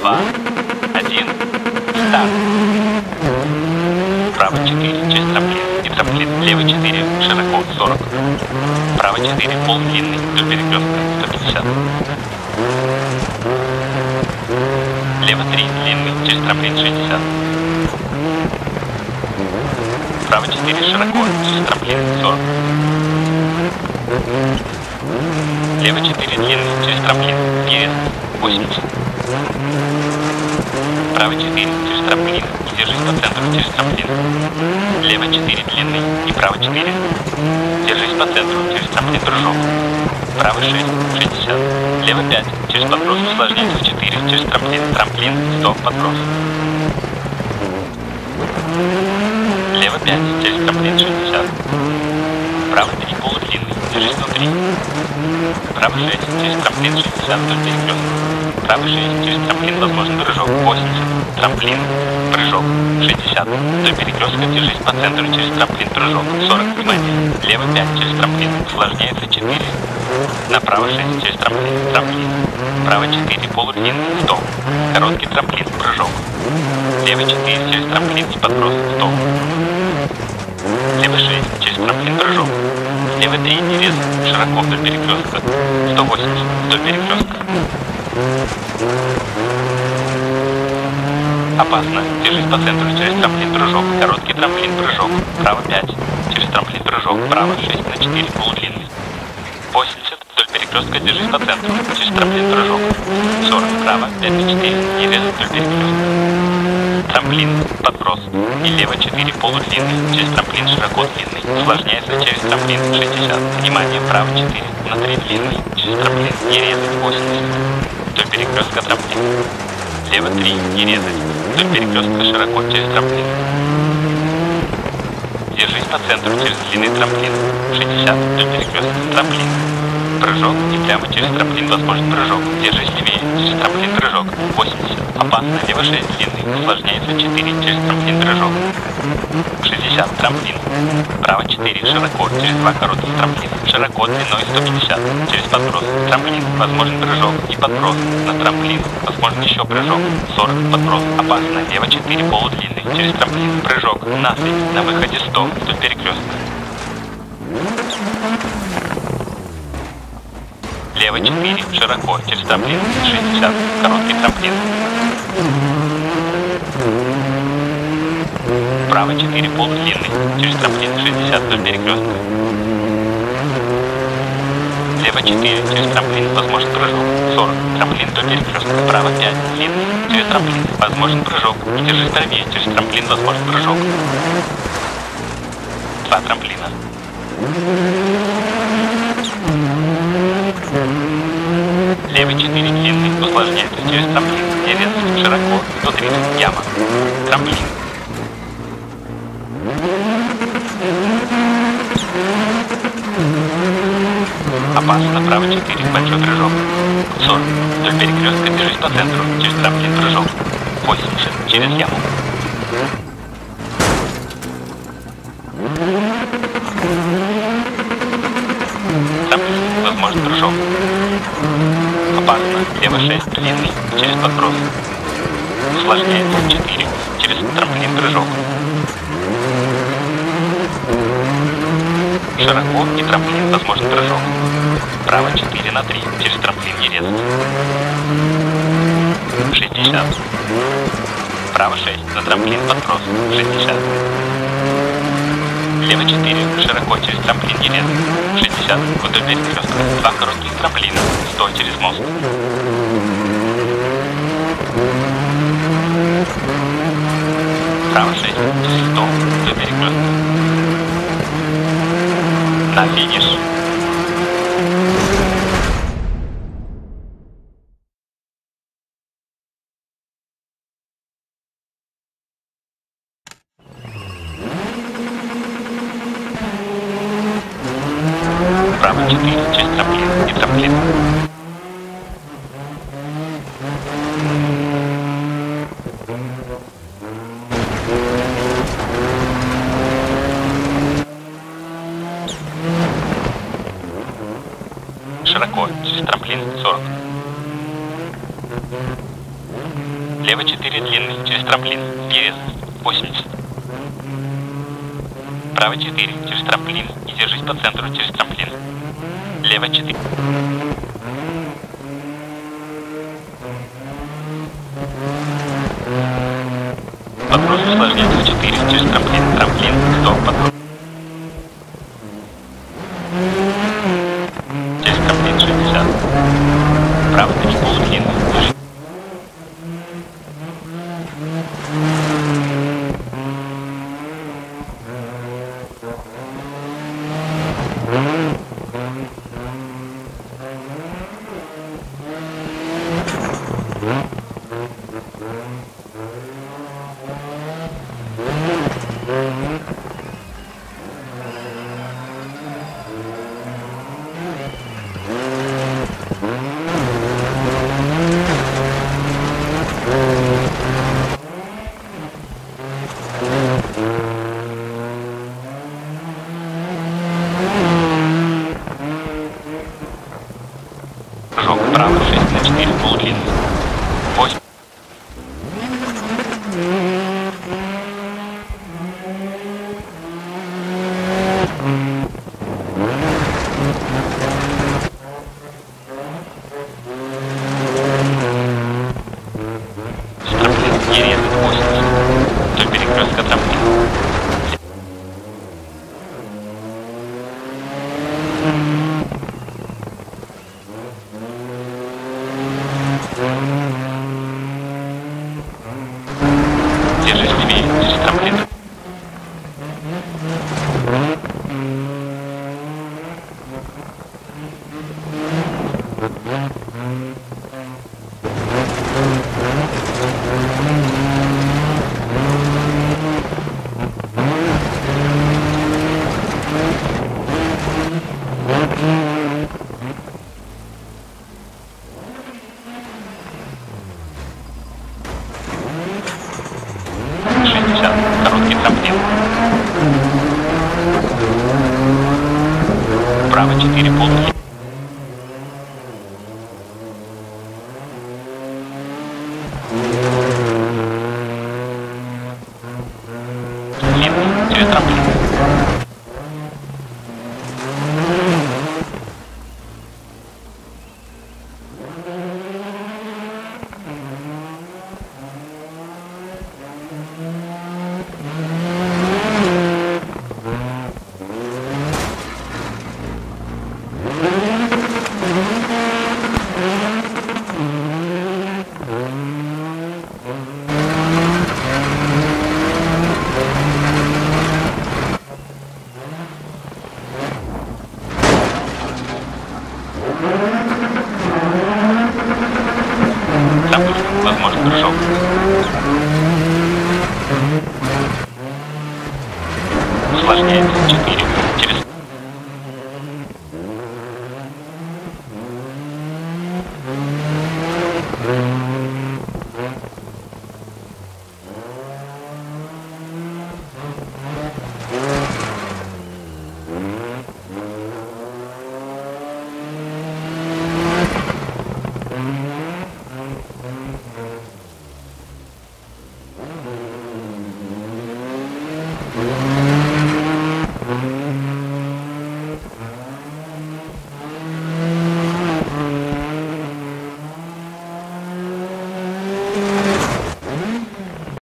2, 1, старт. Право 4, через трамплин и трамплин. Лево 4, широко 40. Право 4, пол длинный, до перекрестка 150. Лево 3, длинный, через трамплин 60. Право 4, широко, через трамплин 40. Лево 4, длинный, через трамплин, перед 80. Право 4, через трамплин, и держись по центру, через трамплин. Лево 4, длинный, и право 4. Держись по центру, через трамплин, прыжок. Право 6, 60. Лево 5, через подброс, усложняется в 4, через трамплин, трамплин, 100, подброс. Лево 5, через трамплин 60. Право 3, полудлинный, держись внутри. Право 6, через трамплин 60, вдоль перекрестка. Право 6, через трамплин возможен прыжок 80. Трамплин, прыжок 60. Вдоль перекрестка держись по центру, через трамплин, прыжок 40. Внимание. Лево 5, через трамплин, усложняется 4. Направо 6, через трамплин, трамплин. Право 4, полудлинный, 100. Короткий трамплин, прыжок. Лево 4, через трамплин и подброс 100. Лево 6, через трамплин, прыжок. Лево 3, резко, широко вдоль перекрестка. 180, вдоль перекрестка. Опасно. Держись по центру, через трамплин, прыжок. Короткий трамплин, прыжок. Право 5, через трамплин, прыжок. Право 6 на 4, полудлинный. 80, вдоль перекрестка, держись по центру, через трамплин, прыжок. 40, право, 5 на 4, и резко вдоль перекрестка. Трамплин, подброс. И лево 4, полудлинный, через трамплин, широко длинный. Усложняется через трамплин 60. Внимание, право 4, на 3 длинный, через трамплин, не резать 80. Вдоль перекрестка трамплин. Лево 3, не резать. Вдоль перекрестка широко, через трамплин. Держись по центру, через длинный трамплин. 60, вдоль перекрестка трамплин. Прыжок, и прямо через трамплин возможен прыжок. Держись левее, через трамплин, прыжок. 80. Опасно, лево 6, длинный, усложняется 4, через трамплин, прыжок. 60, трамплин. Право 4, широко, через 2 коротких трамплина. Широко, длиной 150, через подброс. Трамплин, возможен прыжок и подброс. На трамплин, возможен еще прыжок. 40, подброс. Опасно, лево 4, полудлинный, через трамплин, прыжок. Насыпь, на выходе 100, вдоль перекрестка. Лево 4, широко, через трамплин, 60, короткий трамплин. Право 4, полудлинный, через трамплин, 60, вдоль перекрестка. Лево 4, через трамплин, возможен прыжок, 40, трамплин вдоль перекрестка. Право 5, длинный, через трамплин, возможен прыжок. И держись правее, через трамплин, возможен прыжок. 2 трамплина. Лево 4, длинный, усложняется через трамплин, и резко, широко, 130, яма. Трамплин. Опасно, право 4, большой прыжок. 40, вдоль перекрестка, держись по центру, через трамплин, прыжок. 80, через яму. Трамплин, возможен прыжок. Опасно, лево 6, длинный, через подброс. Усложняется 4, через трамплин, прыжок. Широко и трамплин, возможен прыжок. Право 4 на 3, через трамплин не резать. 60. Право 6, на трамплин, подброс. 60. Лево 4, широко, через трамплин не резать. 60, вдоль перекрестка. 2 коротких трамплина, 100 через мост. Право 6, через 100, вдоль перекрестка. На финиш. Право 4, через трамплин и трамплин. Широко, через трамплин 40. Лево 4 длинный, через трамплин, перед, 80. Право 4, через трамплин и держись по центру, через трамплин. Лево 4. Подброс усложняется 4, через трамплин, трамплин, 100, подброс. Через трамплин 60. Право 3, полудлинный, держись. Прыжок вправо 6 на 4, полудлинный. 8. Трамплин не резать 80. Вдоль перекрестка трамплин. Держись левее, через трамплин. Короткий трамплин. Право 4, полный. Длинный, через трамплин. Возможен прыжок. Усложняется 4. Через...